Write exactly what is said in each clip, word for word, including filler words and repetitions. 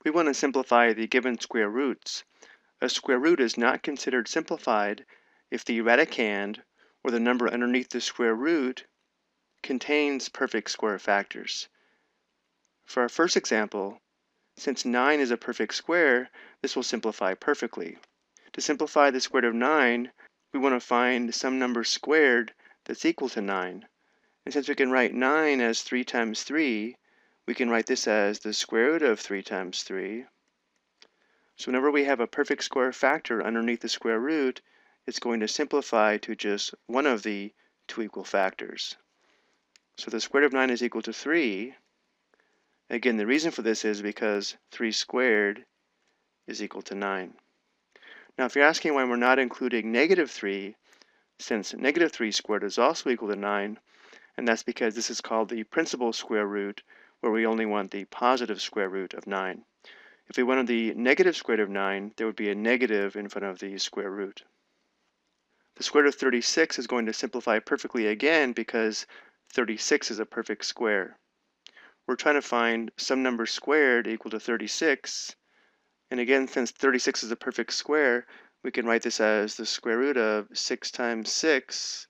We want to simplify the given square roots. A square root is not considered simplified if the radicand, or the number underneath the square root, contains perfect square factors. For our first example, since nine is a perfect square, this will simplify perfectly. To simplify the square root of nine, we want to find some number squared that's equal to nine. And since we can write nine as three times three, we can write this as the square root of three times three. So whenever we have a perfect square factor underneath the square root, it's going to simplify to just one of the two equal factors. So the square root of nine is equal to three. Again, the reason for this is because three squared is equal to nine. Now, if you're asking why we're not including negative three, since negative three squared is also equal to nine, and that's because this is called the principal square root, where we only want the positive square root of nine. If we wanted the negative square root of nine, there would be a negative in front of the square root. The square root of thirty-six is going to simplify perfectly again because thirty-six is a perfect square. We're trying to find some number squared equal to thirty-six, and again, since thirty-six is a perfect square, we can write this as the square root of six times six,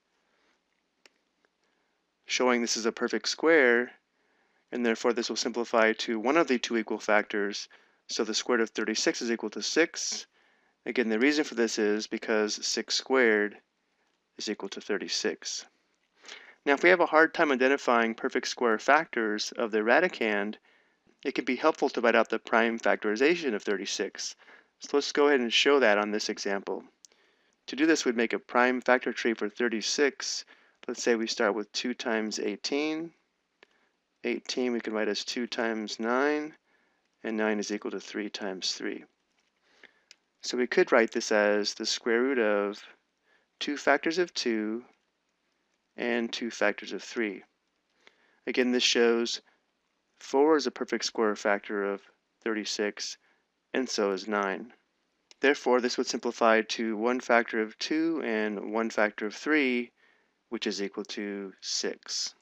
showing this is a perfect square, and therefore this will simplify to one of the two equal factors, so the square root of thirty-six is equal to six. Again, the reason for this is because six squared is equal to thirty-six. Now, if we have a hard time identifying perfect square factors of the radicand, it can be helpful to write out the prime factorization of thirty-six. So let's go ahead and show that on this example. To do this, we'd make a prime factor tree for thirty-six. Let's say we start with two times eighteen. eighteen we can write as two times nine, and nine is equal to three times three. So we could write this as the square root of two factors of two and two factors of three. Again, this shows four is a perfect square factor of thirty-six, and so is nine. Therefore, this would simplify to one factor of two and one factor of three, which is equal to six.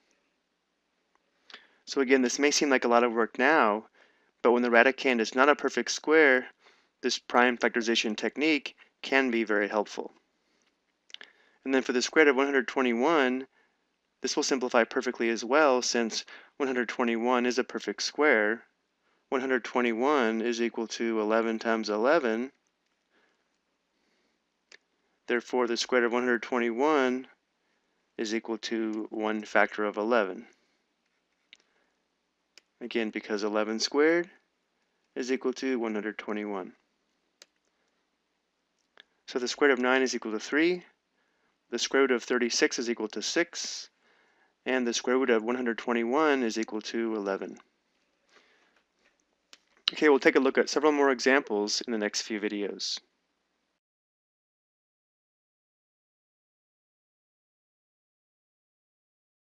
So again, this may seem like a lot of work now, but when the radicand is not a perfect square, this prime factorization technique can be very helpful. And then for the square root of one hundred twenty-one, this will simplify perfectly as well, since one hundred twenty-one is a perfect square. one hundred twenty-one is equal to eleven times eleven. Therefore, the square root of one hundred twenty-one is equal to one factor of eleven. Again, because eleven squared is equal to one hundred twenty-one. So the square root of nine is equal to three. The square root of thirty-six is equal to six. And the square root of one hundred twenty-one is equal to eleven. Okay, we'll take a look at several more examples in the next few videos.